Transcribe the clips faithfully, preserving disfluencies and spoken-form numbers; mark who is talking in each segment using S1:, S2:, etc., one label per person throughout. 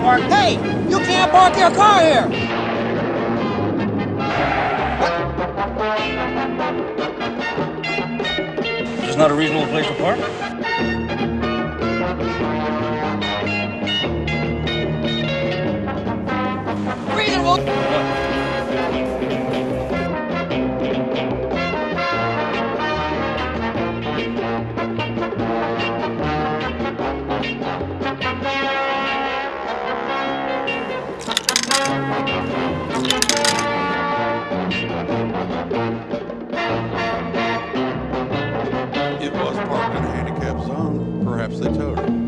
S1: park. Hey, you can't park your car here.
S2: This is not a reasonable place to park?
S1: Reasonable.
S3: It was parked in a handicap zone. Perhaps they towed it.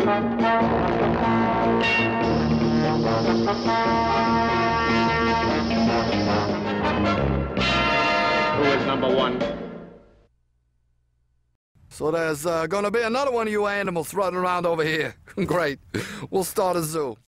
S4: Who is number one?
S5: So there's uh, gonna be another one of you animals running around over here. Great. We'll start a zoo.